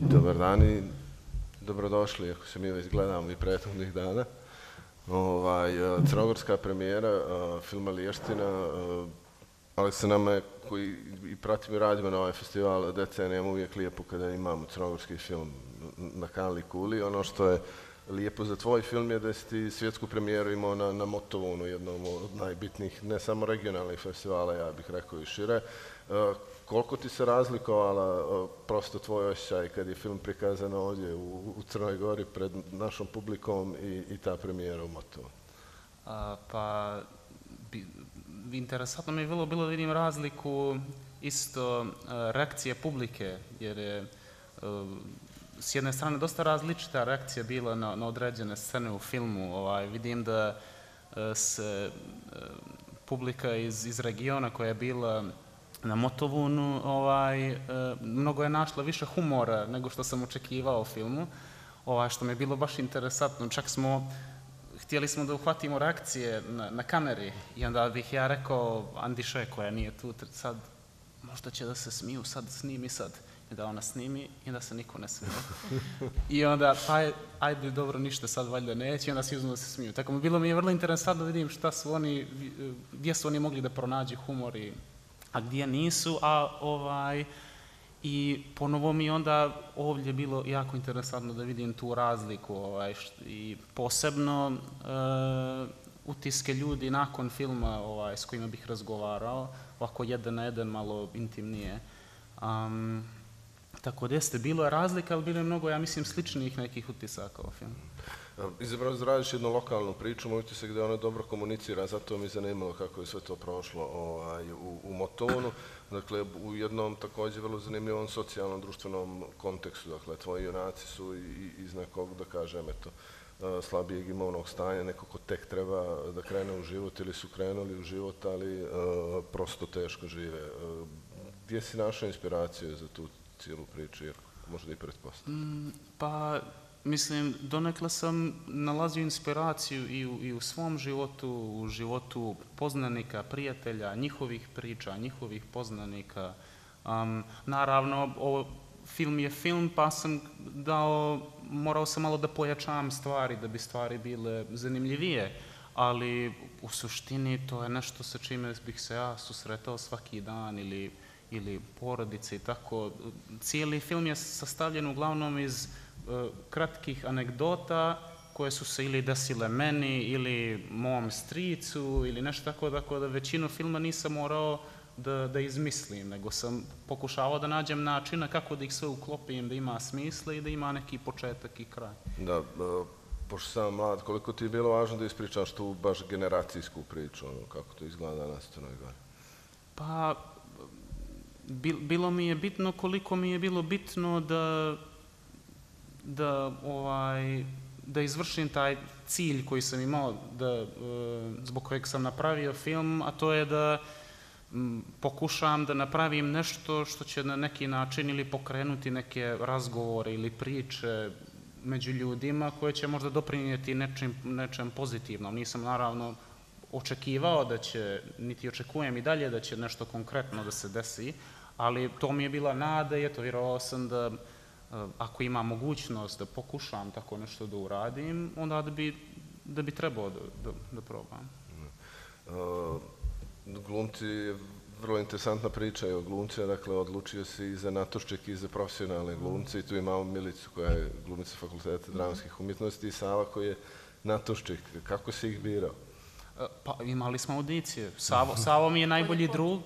Dobar dan i dobrodošli, ako se mi već gledamo i prethodnih dana. Crnogorska premijera filma Liještina, ali se nama koji i pratimo i radimo na ovaj festival decenijama uvijek lijepo kada imamo crnogorski film na kanali Kuli. Ono što je lijepo za tvoj film je da si ti svjetsku premijeru imao na Motovunu, jednom od najbitnijih, ne samo regionalnih festivala, ja bih rekao i šire. Koliko ti se razlikovala prosto tvoj osjećaj kad je film prikazan ovdje u Crnoj Gori pred našom publikom i ta premijera u Motovu? Interesantno mi je bilo da vidim razliku isto reakcije publike, jer je s jedne strane dosta različita reakcija bila na određene scene u filmu. Vidim da se publika iz regiona koja je bila na Motovunu mnogo je našla više humora nego što sam očekivao u filmu, što mi je bilo baš interesantno. Čak htjeli smo da uhvatimo reakcije na kameri i onda bih ja rekao Andiše koja nije tu sad, možda će da se smiju sad, snimi sad. I da ona snimi i da se niko ne smije. I onda, ajde dobro, ništa sad valjda neće i onda svi uzmu da se smiju. Tako bilo mi je vrlo interesantno da vidim šta su oni, gdje su oni mogli da pronađu humor a gdje nisu, i ponovo mi onda ovdje bilo jako interesantno da vidim tu razliku i posebno utiske ljudi nakon filma s kojima bih razgovarao, ovako jedan na jedan, malo intimnije. Tako da jeste, bilo je razlika, ali bilo je mnogo, ja mislim, sličnih nekih utisaka u filmu. Izabrao da radiš jednu lokalnu priču, moj utisak gdje ona dobro komunicira, zato mi je zanimalo kako je sve to prošlo u Motovunu. Dakle, u jednom također vrlo zanimljivom socijalnom, društvenom kontekstu. Dakle, tvoji junaci su iz nekog, da kažem, slabijeg imovnog stanja, neko ko tek treba da krene u život ili su krenuli u život, ali prosto teško žive. Gdje si našao inspiraciju za tu cijelu priču, jer možda i pretpostaviti? Mislim, donekle sam nalazio inspiraciju i u svom životu, u životu poznanika, prijatelja, njihovih priča, njihovih poznanika. Naravno, film je film, pa sam morao sam malo da pojačavam stvari, da bi stvari bile zanimljivije, ali u suštini to je nešto sa čime bih se ja susretao svaki dan ili porodice i tako. Cijeli film je sastavljen uglavnom iz kratkih anegdota koje su se ili desile meni ili mom stricu ili nešto tako da većinu filma nisam morao da izmislim, nego sam pokušavao da nađem načina kako da ih sve uklopim, da ima smisla i da ima neki početak i kraj. Da, pošto sam mlad, koliko ti je bilo važno da ispričaš tu baš generacijsku priču, kako to izgleda danas u Crnoj Gori? Bilo mi je bitno koliko mi je bilo bitno da izvršim taj cilj koji sam imao, zbog kojeg sam napravio film, a to je da pokušam da napravim nešto što će na neki način ili pokrenuti neke razgovore ili priče među ljudima koje će možda doprinijeti nečem pozitivnom. Nisam naravno očekivao da će, niti očekujem i dalje da će nešto konkretno da se desi, ali to mi je bila nada i vjerovao sam da ako ima mogućnost da pokušam tako nešto da uradim, onda da bi trebao da probam. Glumci je vrlo interesantna priča i o glumcima, dakle odlučio si i za natušček i za profesionalne glumce i tu imamo Milicu koja je glumica Fakulteta dramskih umjetnosti i Sava koji je natušček. Kako si ih birao? Pa imali smo audicije. Savo mi je najbolji drug.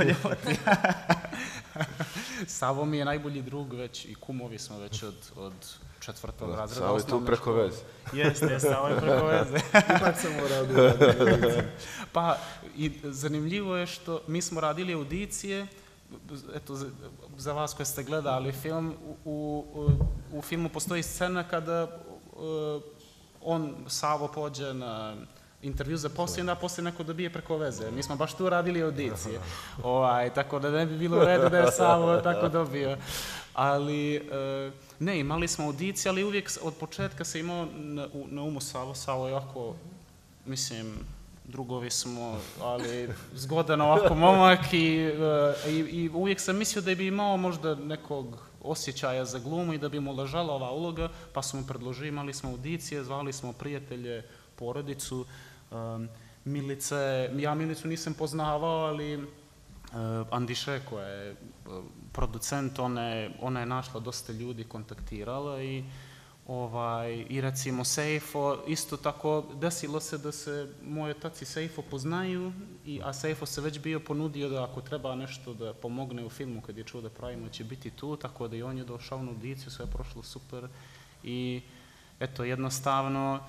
Savo mi je najbolji drug već i kumovi smo već od 4. razreda. Savo je tu preko veze. Jeste, Savo je preko veze. Ipak sam morao raditi. Pa i zanimljivo je što mi smo radili audicije, eto za vas koji ste gledali film, u filmu postoji scena kada Savo pođe na intervju za posao i onda poslije neko dobije preko veze. Mi smo baš tu radili audicije. Tako da ne bi bilo u redu da je Savo tako dobio. Ali, ne, imali smo audicije, ali uvijek od početka se imao na umu Savo. Savo je ovako, mislim, drugovi smo, ali zgodan ovako momak i uvijek sam mislio da bi imao možda nekog osjećaja za glumu i da bi mu ležala ova uloga, pa smo mu predložili, imali smo audicije, zvali smo prijatelje, porodicu, Milice, ja Milicu nisam poznavao, ali Andiše koja je producent, ona je našla dosta ljudi, kontaktirala i recimo Seifo, isto tako desilo se da se moj otac i Seifo poznaju, a Seifo se već bio ponudio da ako treba nešto da pomogne u filmu kad je čuo da pravimo će biti tu, tako da i on je došao na audiciju, sve je prošlo super i eto jednostavno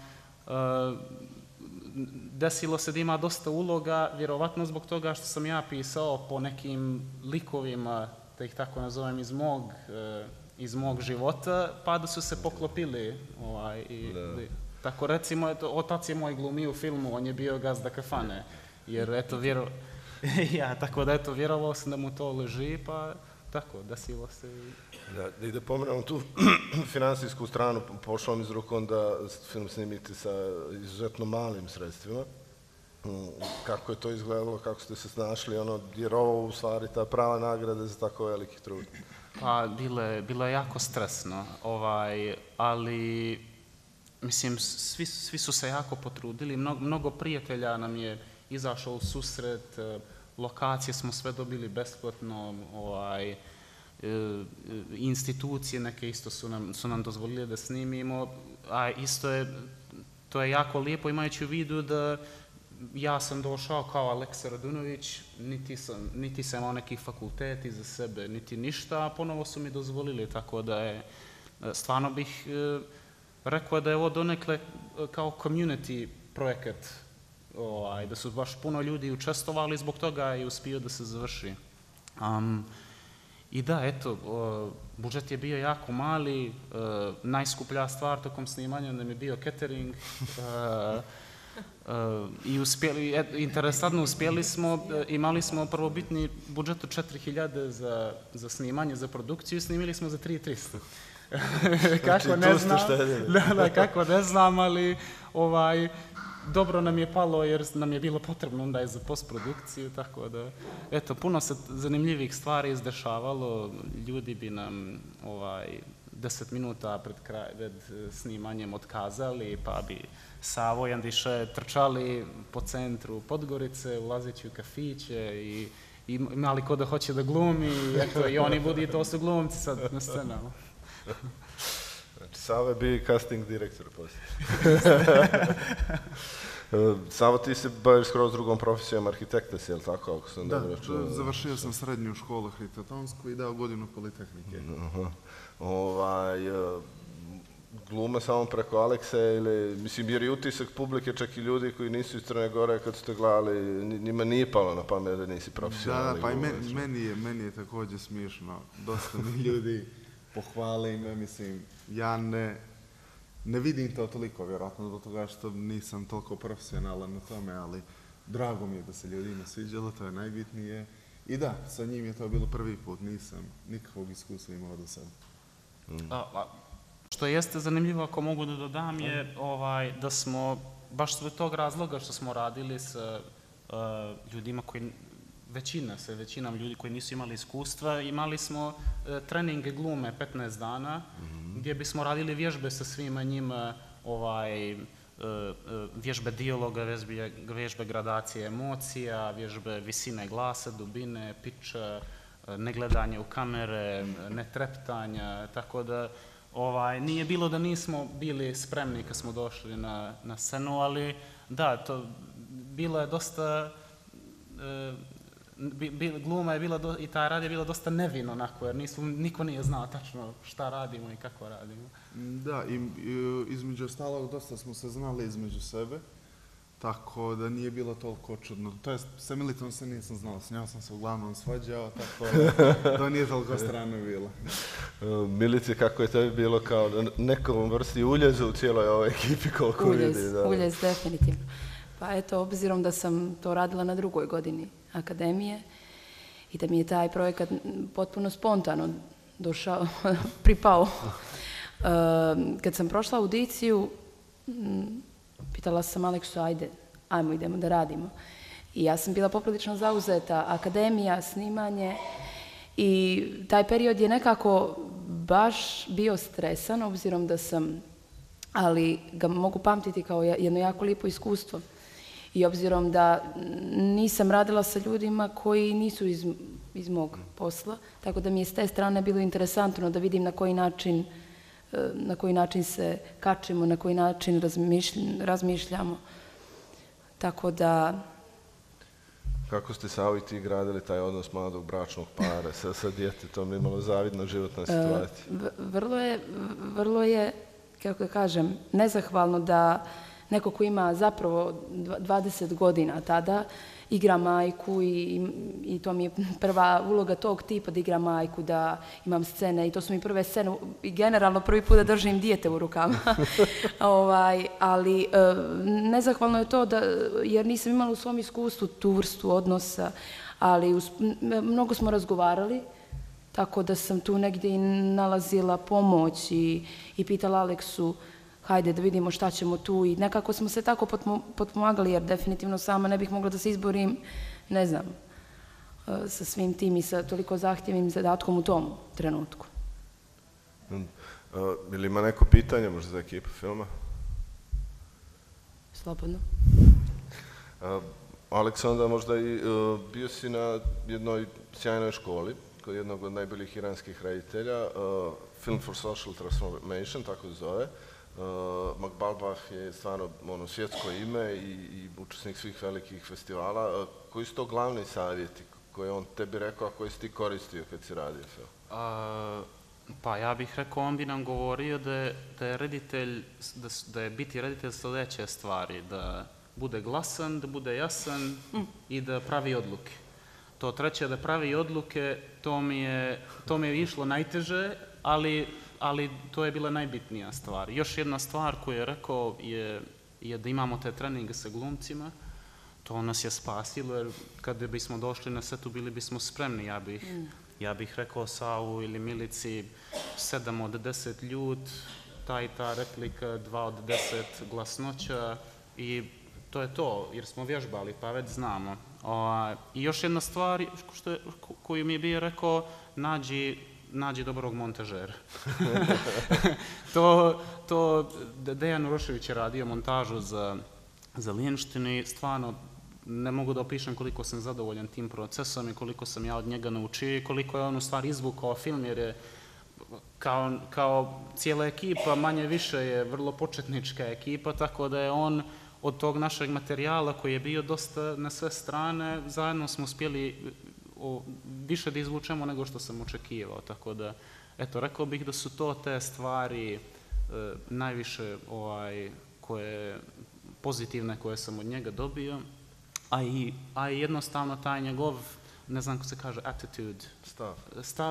desilo se da ima dosta uloga, vjerovatno zbog toga što sam ja pisao po nekim likovima, da ih tako nazovem, iz mog života, pa da su se poklopili. Tako recimo, otac je moj glumio u filmu, on je bio gazda kafane, jer eto, tako da eto, vjerovao sam da mu to leži, pa tako, desilo se. Da, i da pomenemo tu finansijsku stranu, pošlo mi iz ruku onda film snimiti sa izuzetno malim sredstvima. Kako je to izgledalo, kako ste se snašli, jer ovo u stvari ta prava nagrada za tako veliki trud? Pa, bilo je jako stresno, ali, mislim, svi su se jako potrudili, mnogo prijatelja nam je izašlo u susret, lokacije smo sve dobili besplatno, institucije neke isto su nam dozvolili da snimimo, a isto to je jako lijepo imajući u vidu da ja sam došao kao Aleksa Radunović, niti sam imao neki fakultet iza sebe, niti ništa, a ponovo su mi dozvolili, tako da je, stvarno bih rekao da je ovo donekle kao community projekat, da su baš puno ljudi učestvovali, zbog toga je uspio da se završi. I da, eto, budžet je bio jako mali, najskuplja stvar tokom snimanja nam je bio catering, i interesantno uspjeli smo, imali smo prvobitni budžet od 4.000 za snimanje, za produkciju, snimili smo za 3.300. Kako ne znam, kako ne znam, ali dobro nam je palo jer nam je bilo potrebno onda i za postprodukciju, tako da, eto, puno se zanimljivih stvari izdešavalo, ljudi bi nam 10 minuta pred snimanjem otkazali, pa bi Savo i Andiše trčali po centru Podgorice, ulazeći u kafiće i imali ko da hoće da glumi, eto, i oni budi, to su glumci sad na scenama. Znači, Savo je bio i casting direktor poslije. Savo, ti se baviš skroz drugom profesijom, arhitekta si, je li tako, ako sam dobro čuo? Da, završio sam srednju školu arhitektonsku i dao godinu Politehnike. Gluma samo preko Alekse ili, mislim, jer i utisak publike, čak i ljudi koji nisu iz Crne Gore, kad su te gledali, njima nije palo na pamet da nisi profesionalni glumac. Da, pa i meni je također smiješno. Dosta mi ljudi pohvale me, mislim, ja ne vidim to toliko, vjerojatno, do toga što nisam toliko profesionalan na tome, ali drago mi je da se ljudima sviđalo, to je najbitnije. I da, sa njim je to bilo prvi put, nisam nikakvog iskustva imao do sada. Što jeste zanimljivo, ako mogu da dodam, je da smo, baš zbog tog razloga što smo radili sa ljudima koji, većinom ljudi koji nisu imali iskustva, imali smo treninge glume 15 dana, gdje bismo radili vježbe sa svima njima, vježbe dijaloga, vježbe gradacije emocija, vježbe visine glasa, dubine, piča, negledanje u kamere, netreptanja, tako da nije bilo da nismo bili spremni kad smo došli na scenu, ali da, to bilo je dosta, gluma je bila i taj rad je bilo dosta nevino onako, jer niko nije znao tačno šta radimo i kako radimo. Da, i između ostalog dosta smo se znali između sebe, tako da nije bilo toliko čudno. To jest, sa Militom se nisam znao, s njom sam se uglavnom svađao, tako da to nije toliko strano bilo. Milice, kako je tebi bilo kao nekom vrsti uljeza u cijeloj ovoj ekipi koliko vidi? Uljez, definitivno. Pa eto, obzirom da sam to radila na 2. godini akademije i da mi je taj projekat potpuno spontano pripao. Kad sam prošla audiciju, pitala sam Aleksu, ajmo, idemo da radimo. I ja sam bila poprilično zauzeta, akademija, snimanje i taj period je nekako baš bio stresan, obzirom da sam, ali ga mogu pamtiti kao jedno jako lijepo iskustvo. I obzirom da nisam radila sa ljudima koji nisu iz mog posla, tako da mi je s te strane bilo interesantno da vidim na koji način se kačimo, na koji način razmišljamo. Tako da... Kako ste Savo i ti gradili taj odnos mladog bračnog para sa djetetom, imalo zavidna životna situacija? Vrlo je, kako da kažem, nezahvalno da neko ko ima zapravo 20 godina tada igra majku i to mi je prva uloga tog tipa da igram majku, da imam scene i to su mi prve scene i generalno prvi put da držim dijete u rukama. Ali nezahvalno je to jer nisam imala u svom iskustvu tu vrstu odnosa, ali mnogo smo razgovarali, tako da sam tu negdje i nalazila pomoć i pitala Aleksu hajde da vidimo šta ćemo tu i nekako smo se tako potpomagali jer definitivno sama ne bih mogla da se izborim, ne znam, sa svim tim i sa toliko zahtjevnim zadatkom u tom trenutku. Ili ima neko pitanje možda za ekipu filma? Slobodno. Aleks, onda možda i bio si na jednoj sjajnoj školi kod jednog od najboljih iranskih reditelja, Film for Social Transformation, tako se zove. Makbalbah je stvarno svjetsko ime i učesnik svih velikih festivala. Koji su to glavni savjeti koje on tebi rekao, a koje si ti koristio kad si radio film? Pa ja bih rekao, on bi nam govorio da je biti reditelj sljedeće stvari, da bude glasan, da bude jasan i da pravi odluke. To treće, da pravi odluke, to mi je išlo najteže, ali to je bila najbitnija stvar. Još jedna stvar koju je rekao je da imamo te treninge sa glumcima. To nas je spasilo, jer kada bismo došli na setu bili bismo spremni. Ja bih rekao Savu ili Milici 7 od 10 ljud, ta i ta replika, 2 od 10 glasnoća i to je to, jer smo vježbali pa već znamo. I još jedna stvar koju mi je bio rekao, nađi dobrog montažera. Dejan Urošević je radio montažu za Lijenštinu i stvarno ne mogu da opišem koliko sam zadovoljan tim procesom i koliko sam ja od njega naučio i koliko je on u stvari izvukao film, jer je kao cijela ekipa manje više je vrlo početnička ekipa, tako da je on od tog našeg materijala koji je bio dosta na sve strane, zajedno smo uspjeli više da izvučemo nego što sam očekivao, tako da, eto, rekao bih da su to te stvari najviše pozitivne koje sam od njega dobio, a i jednostavno taj njegov, ne znam kako se kaže, attitude, stav,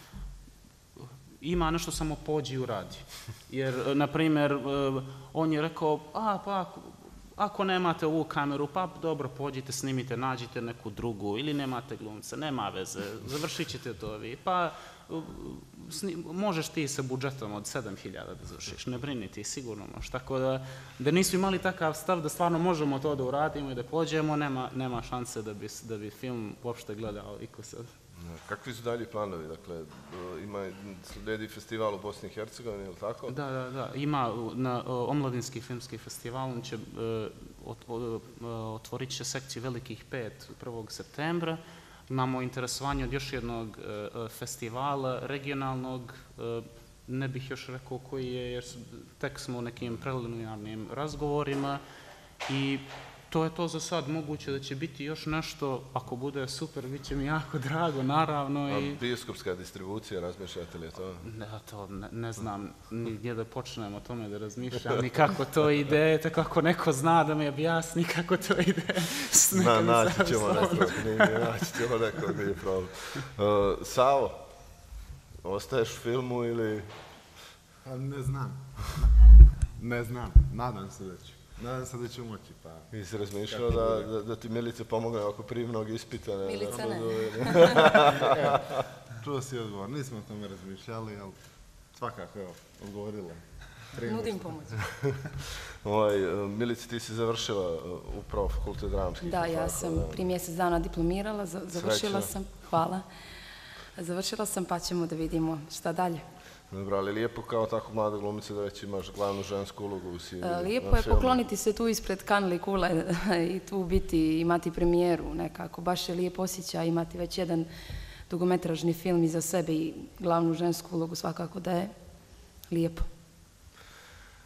ima nešto samo pođi i uradi. Jer, na primjer, on je rekao, ako nemate ovu kameru, pa dobro, pođite, snimite, nađite neku drugu, ili nemate glumca, nema veze, završit ćete to vi, pa možeš ti sa budžetom od 7.000 da završiš, ne brini ti, sigurno možeš. Tako da nisu imali takav stav da stvarno možemo to da uradimo i da pođemo, nema šanse da bi film uopšte gledao iko sad. Kakvi su dalji planovi? Dakle, slijedi festival u Bosni i Hercegovini, ili tako? Da. Ima Omladinski filmski festival, on će otvorit će sekciju Velikih 5 1. septembra. Imamo interesovanje od još jednog festivala regionalnog, ne bih još rekao koji je, jer tek smo u nekim preliminarnim razgovorima i to je to za sad. Moguće da će biti još nešto, ako bude super, bit će mi jako drago, naravno. A bioskopska distribucija, razmišljate li to? Ne znam ni gdje da počnem o tome da razmišljam, ni kako to ide, tako ako neko zna da mi objasni kako to ide. Naći ćemo neko, nije problem. Savo, ostaješ u filmu ili? Ne znam, nadam se da ću. Nadam se da ću moći, pa... Nisi razmišljao da ti Milica pomogne oko prijemnog ispita? Milica ne. Čuo si odgovor, nismo o tome razmišljali, ali svakako, evo, odgovorila. Nudim pomoć. Milica, ti si završila upravo fakultet dramskih. Da, ja sam prije mjesec dana diplomirala, završila sam, hvala. Završila sam, pa ćemo da vidimo šta dalje. Dobro, ali lijepo kao tako mlada glumica da već imaš glavnu žensku ulogu u Lijepo je pokloniti se tu ispred Kanli kule i tu biti, imati premijeru nekako. Baš je lijep osjećaj imati već jedan dugometražni film iza sebe i glavnu žensku ulogu svakako da je lijepo.